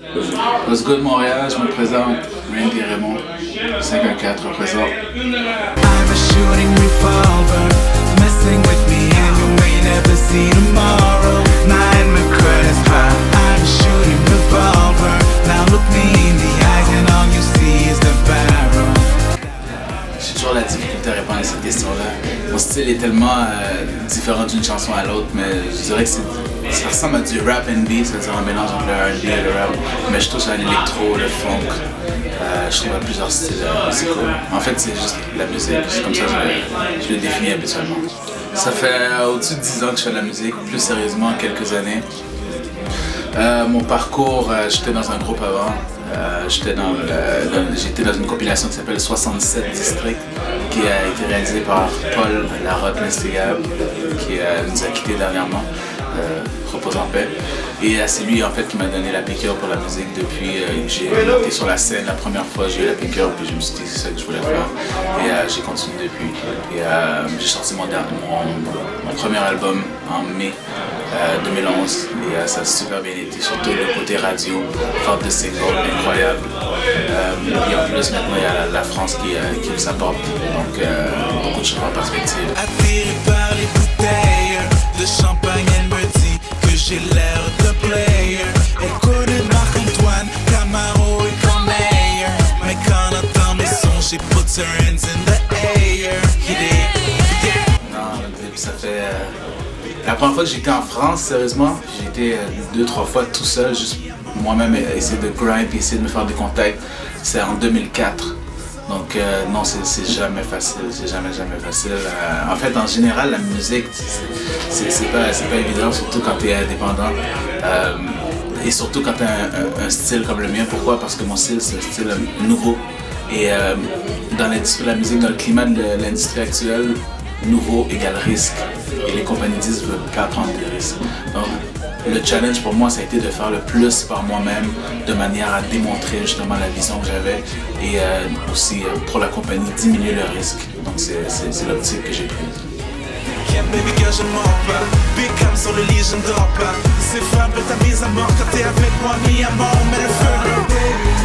What's good Montréal, je me présente, Randy Raymond, 514 représente. I'm a shooting revolver, messing with me and you may never see tomorrow. Night my crest high, I'm a shooting revolver, now look me in the eyes and all you see is the barrel. J'ai toujours la difficulté à répondre à cette question-là. Mon style est tellement différent d'une chanson à l'autre, mais je dirais que ça ressemble à du rap and-b, c'est-à-dire un mélange entre le R&B et le rap, mais je touche à l'électro, le funk, je trouve à plusieurs styles musicaux. En fait, c'est juste la musique, c'est comme ça que je le définis habituellement. Ça fait au-dessus de 10 ans que je fais de la musique, plus sérieusement quelques années. Mon parcours, j'étais dans un groupe avant. J'étais dans une compilation qui s'appelle 67 Districts, qui a été réalisée par Paul Larocque-Nestigable, qui nous a quittés dernièrement, repose en paix. Et c'est lui en fait qui m'a donné la piqûre pour la musique depuis que j'ai monté sur la scène la première fois, j'ai eu la piqûre, puis je me suis dit que c'est ça que je voulais faire. Et j'ai continué depuis. Et j'ai sorti mon premier album en mai 2011 et ça a super bien été, surtout le côté radio, forte de singles, incroyable. Et en plus maintenant il y a la France qui nous apporte, donc beaucoup de choses en perspective. Attiré par les bouteilles de champagne, elle me dit que j'ai l'air de player. Elle connaît Marc-Antoine, Camaro et Corneille, mais quand on entend mes sons, she puts her hands in the air. Non, ça fait... La première fois que j'étais en France, sérieusement, j'ai été 2-3 fois tout seul, juste moi-même essayer de grind et essayer de me faire des contacts. C'est en 2004. Donc non, c'est jamais facile, c'est jamais facile. En fait, en général, la musique, c'est pas évident, surtout quand tu es indépendant. Et surtout quand tu as un style comme le mien. Pourquoi? Parce que mon style, c'est un style nouveau. Et dans l'industrie de la musique, dans le climat de l'industrie actuelle, nouveau égale risque. Et les compagnies disent ne veulent pas prendre des risques. Donc, le challenge pour moi, ça a été de faire le plus par moi-même, de manière à démontrer justement la vision que j'avais et aussi pour la compagnie diminuer le risque. Donc c'est l'optique que j'ai prise. Baby girl, je mens pas, Big Cam sur le lit, je ne dors pas. C'est faible ta mise à mort quand t'es avec moi, mis à mort, mais le feu.